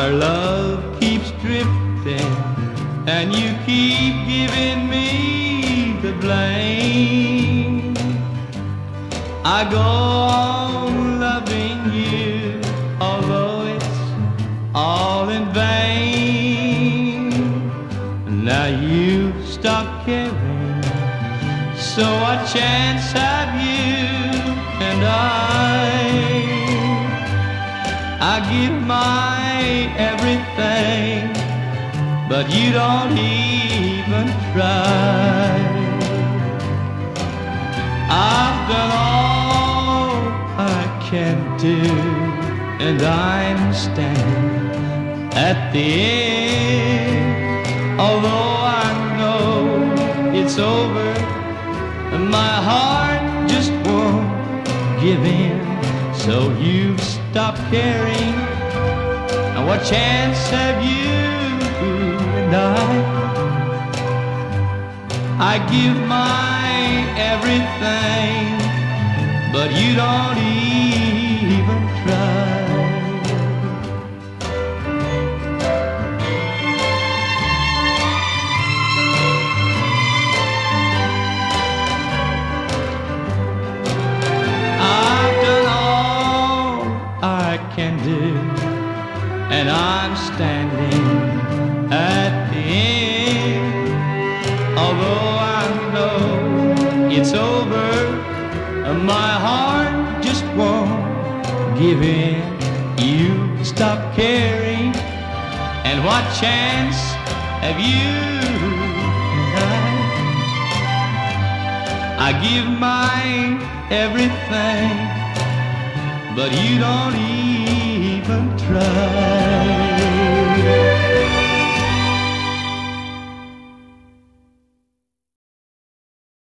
Our love keeps drifting, and you keep giving me the blame. I go on loving you, although it's all in vain. Now you've stopped caring, so what chance have you and I give my everything, but you don't even try. I've done all I can do, and I'm standing at the end. Although I know it's over, my heart just won't give in. So you've stopped caring, and what chance have you and I give my everything, but you don't even try. Can do, and I'm standing at the end. Although I know it's over, my heart just won't give in. You stop caring, and what chance have you and I give my everything, but you don't even